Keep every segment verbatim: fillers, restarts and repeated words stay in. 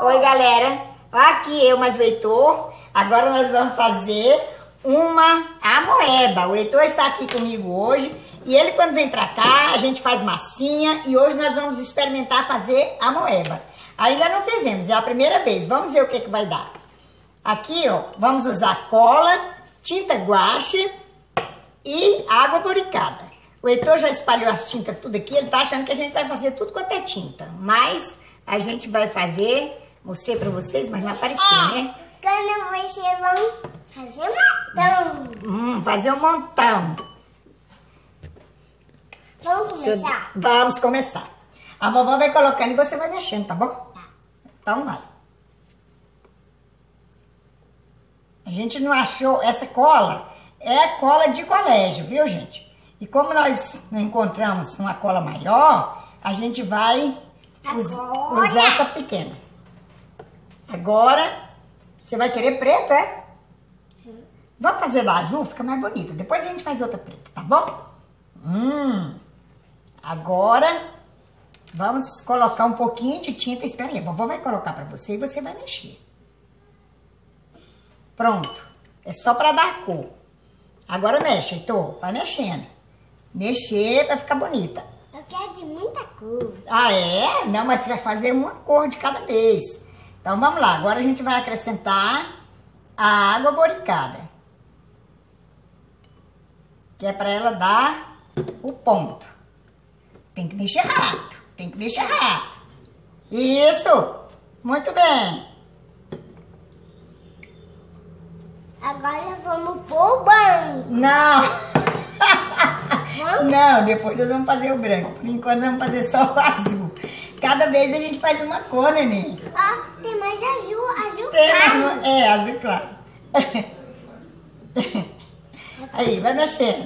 Oi, galera. Aqui eu, mais o Heitor. Agora nós vamos fazer uma amoeba. O Heitor está aqui comigo hoje. E ele, quando vem pra cá, a gente faz massinha. E hoje nós vamos experimentar fazer amoeba. Ainda não fizemos, é a primeira vez. Vamos ver o que, que vai dar. Aqui, ó, vamos usar cola, tinta guache e água boricada. O Heitor já espalhou as tintas tudo aqui. Ele tá achando que a gente vai fazer tudo quanto é tinta. Mas a gente vai fazer... Mostrei pra vocês, mas não apareceu, é, né? Quando vocês vão fazer um montão. Hum, fazer um montão. Vamos começar? Eu... Vamos começar. A vovó vai colocando e você vai mexendo, tá bom? Tá. Então vai. A gente não achou... Essa cola é cola de colégio, viu, gente? E como nós não encontramos uma cola maior, a gente vai us... usar essa pequena. Agora, você vai querer preto, é? Uhum. Vamos fazer da azul, fica mais bonita. Depois a gente faz outra preta, tá bom? Hum. Agora, vamos colocar um pouquinho de tinta. Espera aí, a vovó vai colocar pra você e você vai mexer. Pronto. É só pra dar cor. Agora mexe, Heitor. Vai mexendo. Mexer pra ficar bonita. Eu quero de muita cor. Ah, é? Não, mas você vai fazer uma cor de cada vez. Então, vamos lá. Agora a gente vai acrescentar a água boricada. Que é para ela dar o ponto. Tem que mexer rápido. Tem que mexer rápido. Isso! Muito bem. Agora vamos pôr o branco. Não! Não, depois nós vamos fazer o branco. Por enquanto, vamos fazer só o azul. Cada vez a gente faz uma cor, neném. Ah, tem mais azul, azul tem, claro. É, azul claro. Aí, vai mexendo.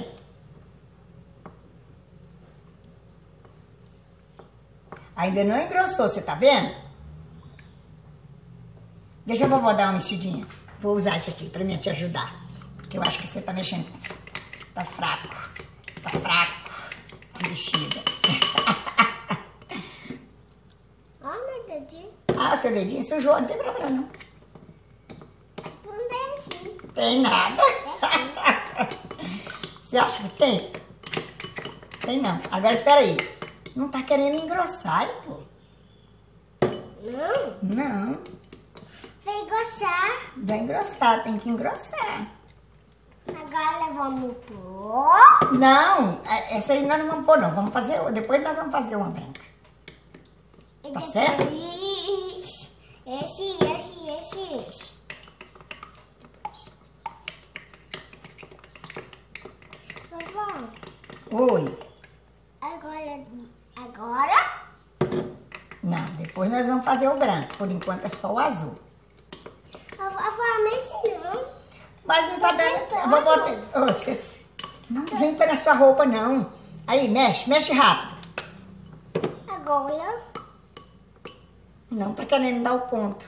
Ainda não engrossou, você tá vendo? Deixa a vovó dar uma mexidinha. Vou usar isso aqui pra mim te ajudar. Porque eu acho que você tá mexendo. Tá fraco. Tá fraco. Tá mexida. Ah, seu dedinho sujou, não tem problema não. Um beijinho. Tem nada. Você acha que tem? Tem não. Agora espera aí. Não tá querendo engrossar, pô? Não. Não. Vai engrossar. Vai engrossar, tem que engrossar. Agora vamos pôr. Não, essa aí nós não vamos pôr não. Vamos fazer, depois nós vamos fazer uma branca. Tá certo? Esse, esse, esse, esse. Vovó. Oi. Agora, agora? Não, depois nós vamos fazer o branco. Por enquanto é só o azul. Vovó, mexe não. Mas não tá dando... Vou botar... Oh, você... Não vem para sua roupa, não. Aí, mexe, mexe rápido. Agora... Não tá querendo dar o ponto.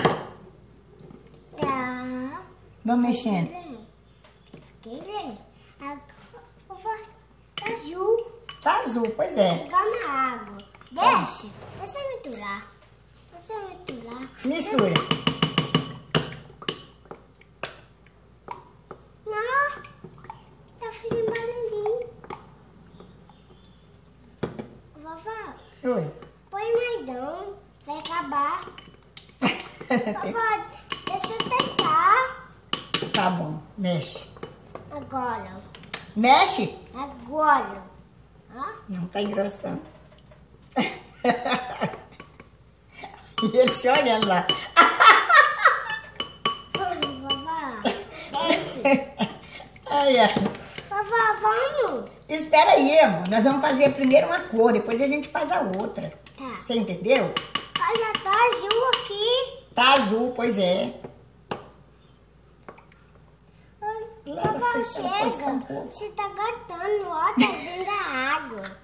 Tá. Vamos mexendo. Quer ver? Agora, tá azul. Tá azul, pois é. Pegar na água. Deixa. Deixa eu misturar. Deixa eu misturar. Mistura. Não. Tá fazendo barulhinho. Vovó. Oi. Põe mais não. Vai acabar. Vovó, deixa eu tentar. Tá bom, mexe. Agora. Mexe? Agora. Ó. Não tá engrossando. E ele se olhando lá. Vovó, deixa. Ai, ai. Vovó, vamos. Espera aí, amor. Nós vamos fazer primeiro uma cor, depois a gente faz a outra. Tá. Você entendeu? Ah, já tá azul aqui. Tá azul, pois é. Leva, vovó, chega. Um pouco. Você tá gastando, ó, tá dentro da água.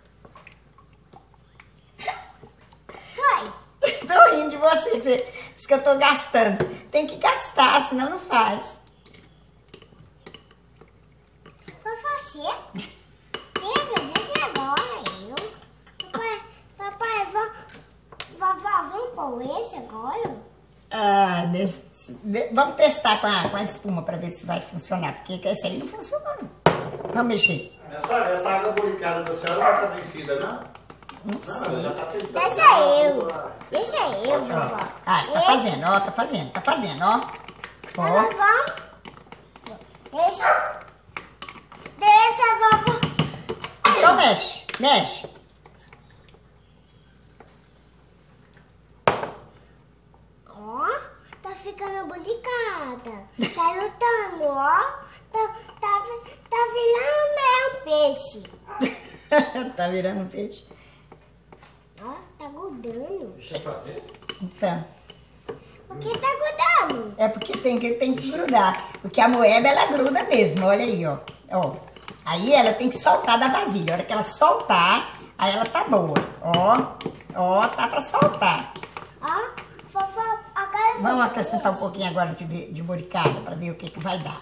Foi. Tô rindo de você, que você diz que eu tô gastando. Tem que gastar, senão não faz. Vovó, chega. Chega, deixa agora eu. Papai, papai, vó, vovó, vamos pôr esse agora? Ah, deixa, de, vamos testar com a, com a espuma para ver se vai funcionar, porque essa aí não funcionou, não. Vamos mexer. Minha sogra, essa água buricada da senhora não está vencida, não? Não, não ela já está tentando. Deixa eu. Deixa eu, vovó. Ah, tá fazendo, ó, tá fazendo, tá fazendo, ó. Ó. Agora vamos. Deixa. Deixa, vovó. Então mexe, mexe. Ó, tá ficando bulicada. Tá lutando, ó. Tá, tá, tá virando é um peixe. Tá virando um peixe. Ó, tá grudando. Deixa eu fazer. Então, O que tá grudando? é porque tem que, tem que grudar. Porque a moeda, ela gruda mesmo, olha aí, ó. Ó. Aí ela tem que soltar da vasilha. A hora que ela soltar, aí ela tá boa. Ó, ó, tá pra soltar. Ó, vovó, agora... Vamos acrescentar um pouquinho agora de, de boricada pra ver o que, que vai dar.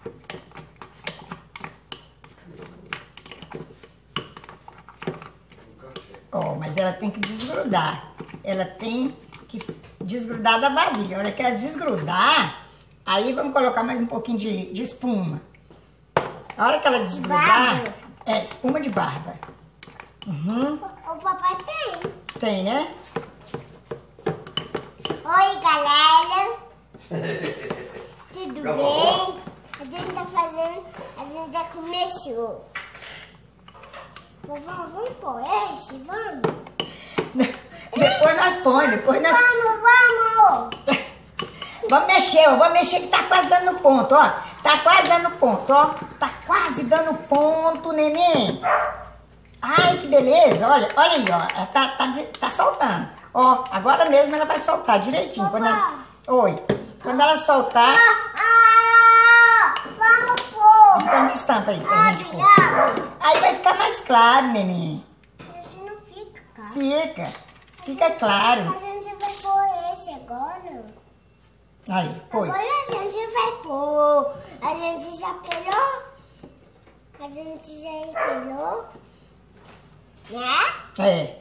Ó, mas ela tem que desgrudar. Ela tem que desgrudar da vasilha. A hora que ela desgrudar, aí vamos colocar mais um pouquinho de, de espuma. A hora que ela desgrudar... Barba? É, espuma de barba. Uhum. O, o papai tem. Tem, né? Oi, galera. Tudo bem? A gente tá fazendo... A gente já começou. Vovó, vamos pôr esse? Vamos? Depois nós põe, depois nós... Vamos, vamos. Vamos mexer, ó. Vamos mexer que tá quase dando ponto, ó. Tá quase dando ponto, ó. Tá quase dando ponto, neném. Ai, que beleza. Olha, olha aí, ó. Ela Tá, tá, de- tá soltando. Ó, agora mesmo ela vai soltar direitinho. Quando ela... Oi. Quando ela soltar... Ah, vamos pôr. Então destampa aí pra gente Abre, pôr. abre. Aí vai ficar mais claro, neném. Esse não fica, cara. Fica. Fica claro. A gente vai pôr esse agora. Aí, pois. Agora a gente vai pôr. A gente já pelou? A gente já pelou? Né? É.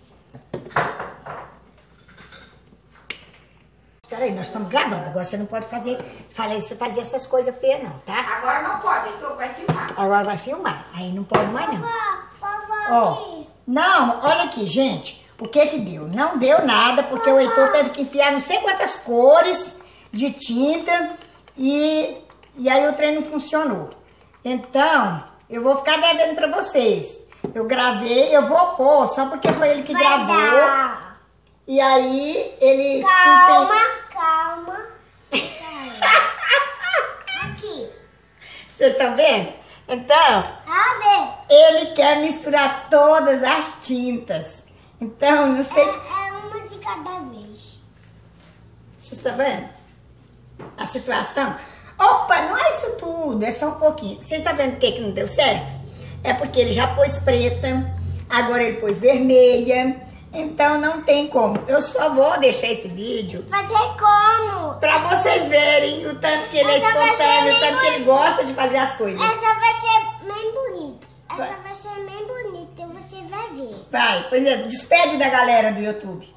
Espera aí, nós estamos gravando. Agora você não pode fazer, fazer, fazer essas coisas feias, não, tá? Agora não pode, então vai filmar. Agora vai filmar. Aí não pode mais, não. Vovó, vovó, Ó, aqui. não, olha aqui, gente. O que que deu? Não deu nada, porque o Heitor teve que enfiar não sei quantas cores de tinta e, e aí o trem não funcionou. Então, eu vou ficar devendo pra vocês. Eu gravei, eu vou pôr, só porque foi ele que Vai gravou. dar. E aí, ele Calma, se... calma. Calma. Aqui. Vocês estão vendo? Então, Abre. ele quer misturar todas as tintas. Então, não É, sei... é uma de cada vez. Vocês estão vendo a situação? Opa, não é isso tudo, é só um pouquinho. Vocês estão vendo por que que não deu certo? É porque ele já pôs preta, agora ele pôs vermelha, então não tem como. Eu só vou deixar esse vídeo Vai ter como. pra vocês verem o tanto que ele é Essa vai ser espontâneo, o bem tanto que ele gosta de fazer as coisas. Essa vai ser bem bonita. Essa Vai. vai ser bem bonita, você vai ver. Vai, pois é, despede da galera do YouTube.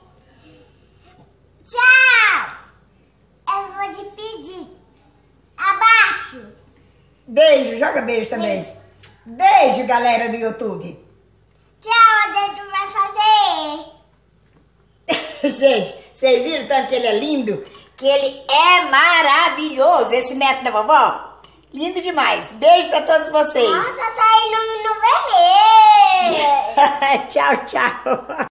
Tchau! Eu vou te pedir. Abaixo. Beijo, joga beijo também. Beijo. Beijo, galera do YouTube. Tchau, a gente vai fazer. Gente, vocês viram tanto que ele é lindo? Que ele é maravilhoso, esse neto da vovó. Lindo demais. Beijo pra todos vocês. Nossa, tá aí no, no vermelho. Tchau, tchau.